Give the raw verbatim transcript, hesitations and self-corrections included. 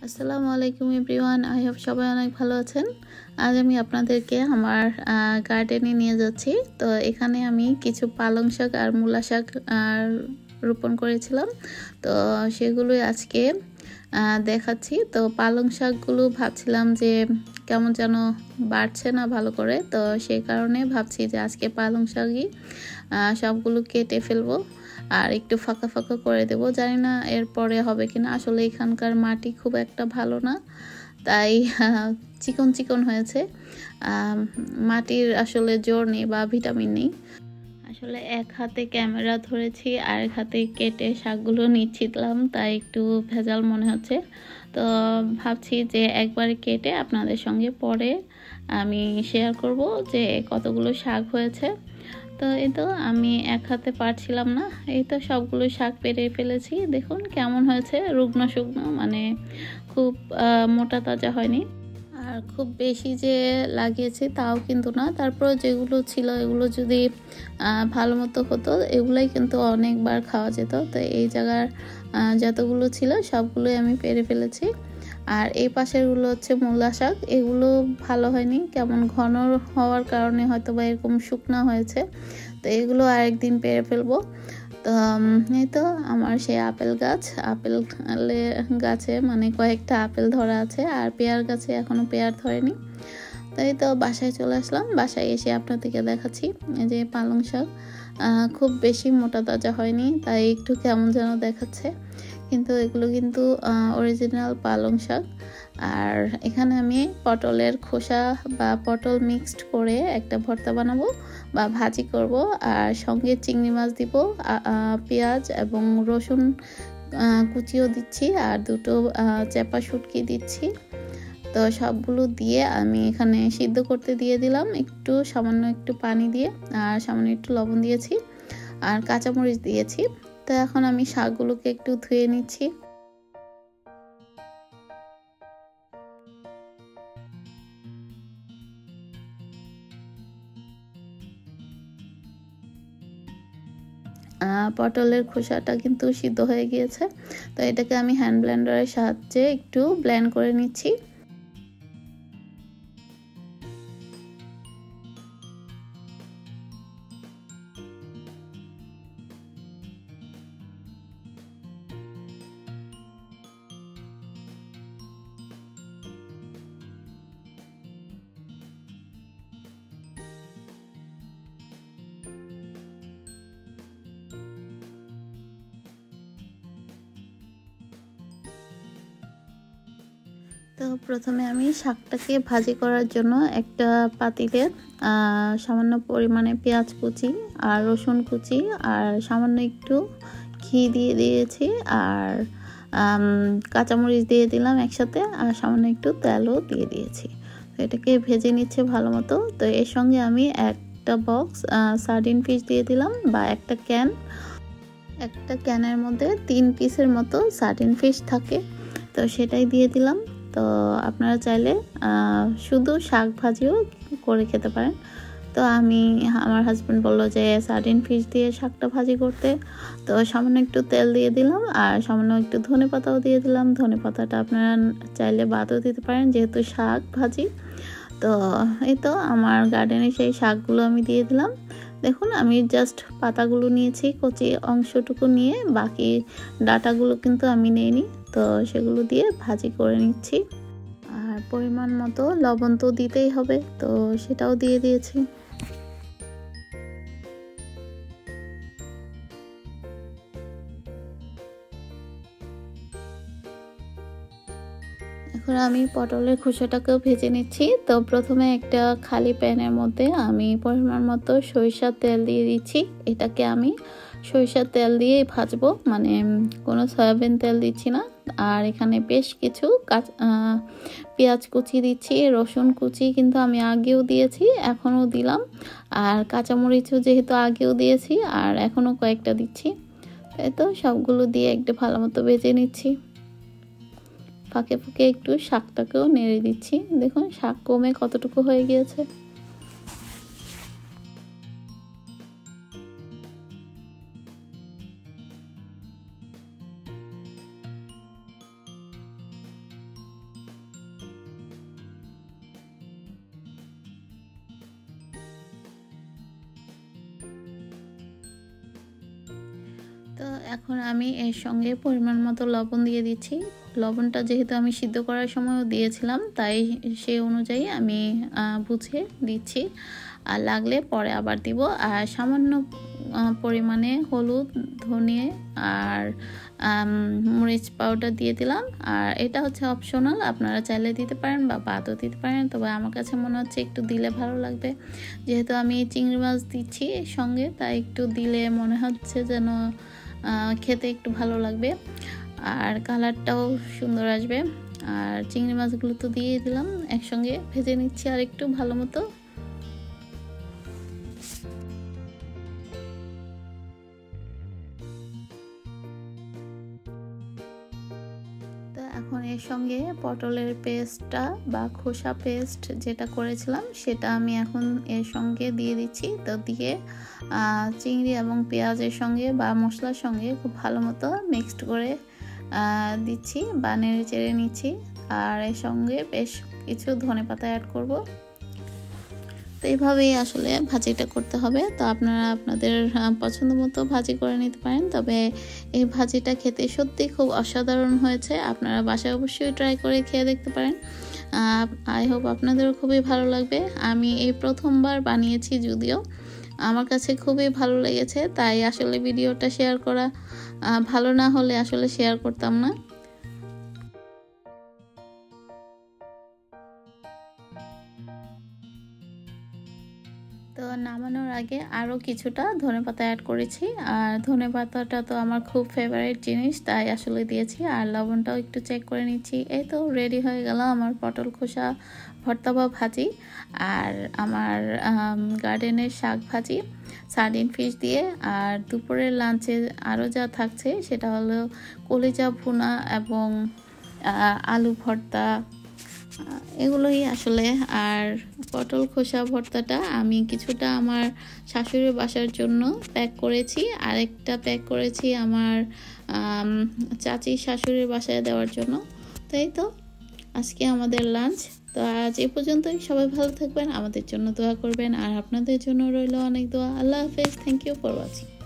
আসসালামু আলাইকুম everyone, I hope সবাই অনেক ভালো আছেন। আজ আমি আপনাদেরকে আমার গার্ডেনে নিয়ে যাচ্ছি। তো এখানে আমি কিছু পালং শাক আর মূলা শাক রোপণ করেছিলাম, তো সেগুলোই আজকে দেখাচ্ছি। তো পালং শাকগুলো ভাবছিলাম যে কেমন যেন বাড়ছে না ভালো করে, তো সেই কারণে ভাবছি যে আজকে পালং শাকই সবগুলো কেটে ফেলবো আর একটু ফাঁকা ফাঁকা করে দেব। জানি না এরপরে হবে কিনা, আসলে এখানকার মাটি খুব একটা ভালো না, তাই চিকন চিকন হয়েছে। মাটির আসলে জোর নেই বা ভিটামিন নেই। আসলে এক হাতে ক্যামেরা ধরেছি আর এক হাতে কেটে শাকগুলো নিচ্ছিলাম, তাই একটু ভেজাল মনে হচ্ছে। তো ভাবছি যে একবারে কেটে আপনাদের সঙ্গে পরে আমি শেয়ার করব যে কতগুলো শাক হয়েছে। তো এই তো আমি এক হাতে পারছিলাম না, এই তো সবগুলো শাক পেরে ফেলেছি। দেখুন কেমন হয়েছে, রুগ্ন শুকনো, মানে খুব মোটা তাজা হয়নি আর খুব বেশি যে লাগিয়েছি তাও কিন্তু না। তারপর যেগুলো ছিল এগুলো যদি ভালো মতো হতো এগুলোই কিন্তু অনেকবার খাওয়া যেত। তো এই জায়গার যতগুলো ছিল সবগুলোই আমি পেরে ফেলেছি। আর এই পাশেরগুলো হচ্ছে মূলা শাক, এগুলো ভালো হয়নি, কেমন ঘন হওয়ার কারণে হয়তো বা এরকম শুকনা হয়েছে। তো এগুলো আরেকদিন পেরে ফেলবো। তো এই তো আমার সেই আপেল গাছ, আপেল গাছে মানে কয়েকটা আপেল ধরা আছে, আর পেয়ার গাছে এখনো পেয়ার ধরেনি। তো এই তো বাসায় চলে আসলাম, বাসায় এসে আপনাদেরকে দেখাচ্ছি এই যে পালং শাক। খুব বেশি মোটা তাজা হয়নি, তাই একটু কেমন যেন দেখাচ্ছে, কিন্তু এগুলো কিন্তু অরিজিনাল পালং শাক। আর এখানে আমি পটলের খোসা বা পটল মিক্সড করে একটা ভর্তা বানাবো বা ভাজি করব, আর সঙ্গে চিংড়ি মাছ দিব, পেঁয়াজ এবং রসুন কুচিও দিচ্ছি, আর দুটো চেপা শুটকি দিচ্ছি। তো সবগুলো দিয়ে আমি এখানে সিদ্ধ করতে দিয়ে দিলাম, একটু সামান্য একটু পানি দিয়ে, আর সামান্য একটু লবণ দিয়েছি, আর কাঁচামরিচ দিয়েছি। তো এখন আমি শাকগুলোকে একটু ধুয়ে নিচ্ছি। পটলের খোসাটা কিন্তু সিদ্ধ হয়ে গিয়েছে, তো এটাকে আমি হ্যান্ড ব্লেন্ডারের সাহায্যে একটু ব্লেন্ড করে নিচ্ছি। তো প্রথমে আমি শাকটাকে ভাজি করার জন্য একটা পাতিলে সামান্য পরিমাণে পেঁয়াজ কুচি আর রসুন কুচি আর সামান্য একটু ঘি দিয়ে দিয়েছি, আর কাঁচামরিচ দিয়ে দিলাম একসাথে, আর সামান্য একটু তেলও দিয়ে দিয়েছি। তো এটাকে ভেজে নিচ্ছে ভালো মতো। তো এর সঙ্গে আমি একটা বক্স সার্ডিন ফিশ দিয়ে দিলাম, বা একটা ক্যান, একটা ক্যানের মধ্যে তিন পিসের মতো সার্ডিন ফিশ থাকে, তো সেটাই দিয়ে দিলাম। তো আপনারা চাইলে শুধু শাক ভাজিও করে খেতে পারেন। তো আমি, আমার হাজব্যান্ড বললো যে সার্ডিন ফিশ দিয়ে শাকটা ভাজি করতে, তো সামান্য একটু তেল দিয়ে দিলাম, আর সামান্য একটু ধনে পাতাও দিয়ে দিলাম। ধনে পাতাটা আপনারা চাইলে বাদও দিতে পারেন, যেহেতু শাক ভাজি। তো এই তো আমার গার্ডেনে সেই শাকগুলো আমি দিয়ে দিলাম। দেখুন আমি জাস্ট পাতাগুলো নিয়েছি, কচি অংশটুকু নিয়ে, বাকি ডাটাগুলো কিন্তু আমি নিইনি। তো সেগুলো দিয়ে ভাজি করে নিচ্ছি, আর পরিমাণ মতো লবণ তো দিতেই হবে, তো সেটাও দিয়ে দিয়েছি। এখন আমি পটলের খোসাটাকেও ভেজে নিচ্ছি। তো প্রথমে একটা খালি প্যানের মধ্যে আমি পরিমাণ মতো সরিষার তেল দিয়ে দিচ্ছি। এটাকে আমি সরিষার তেল দিয়েই ভাজবো, মানে কোনো সয়াবিন তেল দিচ্ছি না। আর এখানে বেশ কিছু পেঁয়াজ কুচি দিচ্ছি, রসুন কুচি কিন্তু আমি আগেও দিয়েছি, এখনও দিলাম, আর কাঁচামরিচও যেহেতু আগেও দিয়েছি আর এখনও কয়েকটা দিচ্ছি। এই তো সবগুলো দিয়ে একটু ভালো মতো ভেজে নিচ্ছি। ফাঁকে ফাঁকে একটু শাকটাকেও নেড়ে দিচ্ছি। দেখুন শাক কমে কতটুকু হয়ে গিয়েছে। এখন আমি এর সঙ্গে পরিমাণ মতো লবণ দিয়ে দিচ্ছি। লবণটা যেহেতু আমি সিদ্ধ করার সময়ও দিয়েছিলাম, তাই সেই অনুযায়ী আমি বুঝে দিচ্ছি, আর লাগলে পরে আবার দিব। আর সামান্য পরিমাণে হলুদ, ধনে আর মরিচ পাউডার দিয়ে দিলাম। আর এটা হচ্ছে অপশনাল, আপনারা চাইলে দিতে পারেন বা বাদও দিতে পারেন, তবে আমার কাছে মনে হচ্ছে একটু দিলে ভালো লাগবে। যেহেতু আমি চিংড়ি মাছ দিচ্ছি এর সঙ্গে, তাই একটু দিলে মনে হচ্ছে যেন খেতে একটু ভালো লাগবে আর কালারটাও সুন্দর আসবে। আর চিংড়ি মাছগুলো তো দিয়ে দিলাম, একসঙ্গে ভেজে নিচ্ছি আর একটু ভালো মতো। তো এখন এর সঙ্গে পটলের পেস্টটা বা খোসা পেস্ট যেটা করেছিলাম সেটা আমি এখন এর সঙ্গে দিয়ে দিচ্ছি। তো দিয়ে চিংড়ি এবং পেঁয়াজের সঙ্গে বা মশলার সঙ্গে খুব ভালো মতো মিক্সড করে দিচ্ছি বা নেড়ে চেড়ে নিচ্ছি। আর এর সঙ্গে বেশ কিছু ধনেপাতা অ্যাড করব। তো এইভাবেই আসলে ভাজিটা করতে হবে। তো আপনারা আপনাদের পছন্দ মতো ভাজি করে নিতে পারেন, তবে এই ভাজিটা খেতে সত্যি খুব অসাধারণ হয়েছে। আপনারা বাসায় অবশ্যই ট্রাই করে খেয়ে দেখতে পারেন। আই হোপ আপনাদেরও খুবই ভালো লাগবে। আমি এই প্রথমবার বানিয়েছি, যদিও আমার কাছে খুবই ভালো লেগেছে, তাই আসলে ভিডিওটা শেয়ার করা ভালো না হলে আসলে শেয়ার করতাম না। তো নামানোর আগে আরও কিছুটা ধনেপাতা অ্যাড করেছি। আর ধনেপাতাটা তো আমার খুব ফেভারিট জিনিস, তাই আসলে দিয়েছি। আর লবণটাও একটু চেক করে নিচ্ছি। এই তো রেডি হয়ে গেল আমার পটল খোসা ভর্তা বা ভাজি আর আমার গার্ডেনের শাক ভাজি সার্ডিন ফিশ দিয়ে। আর দুপুরের লাঞ্চে আরও যা থাকছে সেটা হলো কলিজা ভুনা এবং আলু ভর্তা, এগুলোই আসলে। আর পটল খোসা ভর্তাটা আমি কিছুটা আমার শাশুড়ির বাসার জন্য প্যাক করেছি, আরেকটা প্যাক করেছি আমার চাচি শাশুড়ির বাসায় দেওয়ার জন্য। তাই তো আজকে আমাদের লাঞ্চ। তো আজ এ পর্যন্তই। সবাই ভালো থাকবেন, আমাদের জন্য দোয়া করবেন, আর আপনাদের জন্য রইল অনেক দোয়া। আল্লাহ হাফেজ। Thank you for watching.